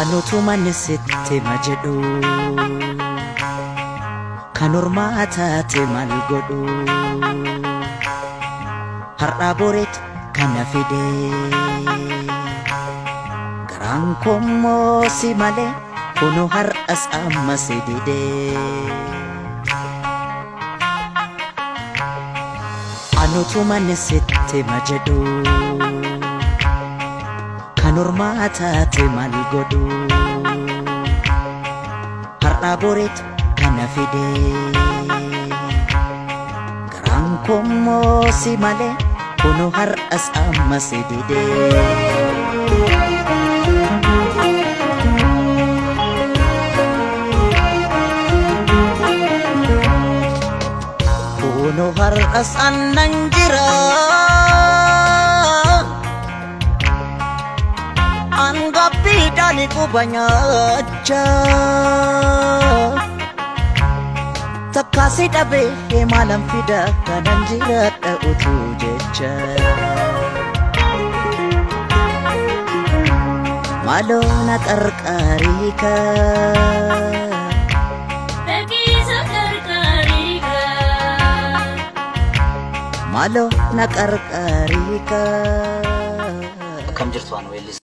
Anutu manisitti majedhu kan ormaa taate maal godhu har'a boreetu kana fide garaan kommoo si malee kunu har'as amma si dide anutu manisitti majedhu kan ormaa taate maal godhu har'a boreetu kana fide garaan kommoo si malee kunu har'as amma si dide kunu har'as annan jira Anggapidani kubanyacha Takasi dabe malam fida kanan jirata utu jecha Malo na karkarika Malo na karkarika Kam jirtu waan weellis